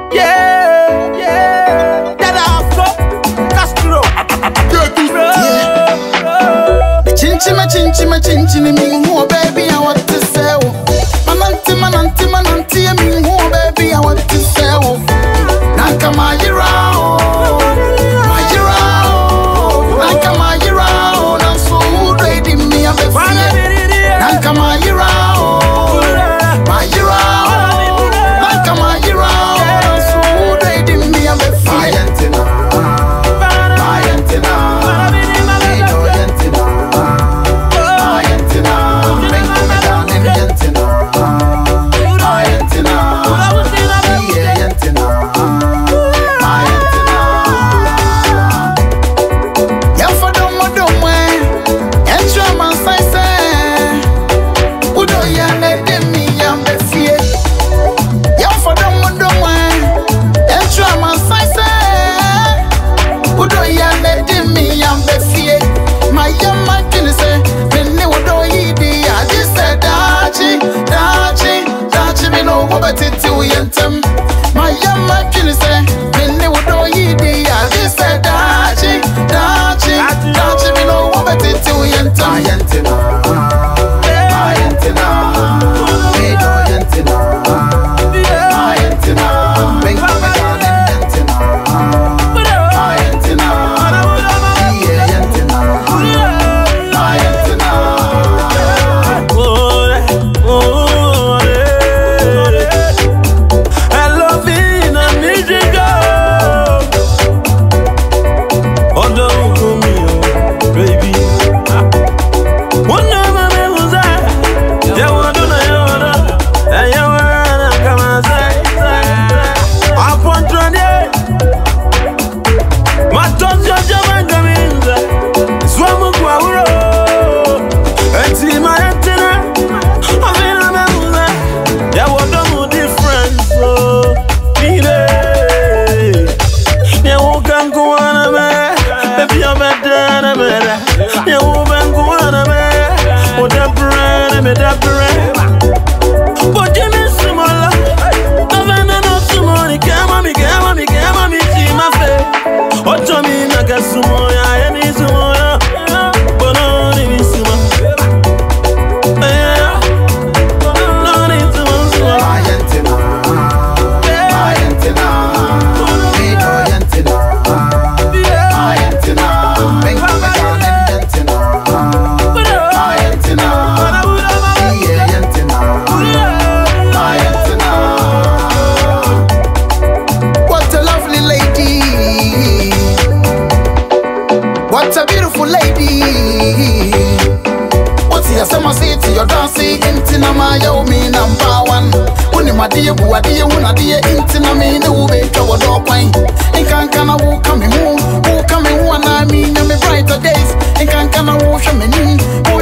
Yeah, yeah. Dada Hafco, Castro. Chinchini, me who baby, I want to sell. Mananti, me who baby, I want to sell. Nanka Majirao, Nanka Majirao, and so ready me a bit. Nanka Majirao, Nanka Majirao, and so ready me a bit. Ma Yentena, Ma Yentena. My young man can say, when they would know ye be, I just said, Dachi, we know what it to Yenta. Ma Yentena, Ma Yentena, Edo Yentena, Ma Yentena, make my darling Yentena, Ma Yentena, yeah, Yentena, Ma Yentena. What a beautiful lady. What's your summer city? You're dancing into Namaya, me #1. Only my dear, who are dear, one idea into Nami, the who make our dog wine. And can I walk coming home? Who coming one? I mean, brighter days. And can I wash a menu?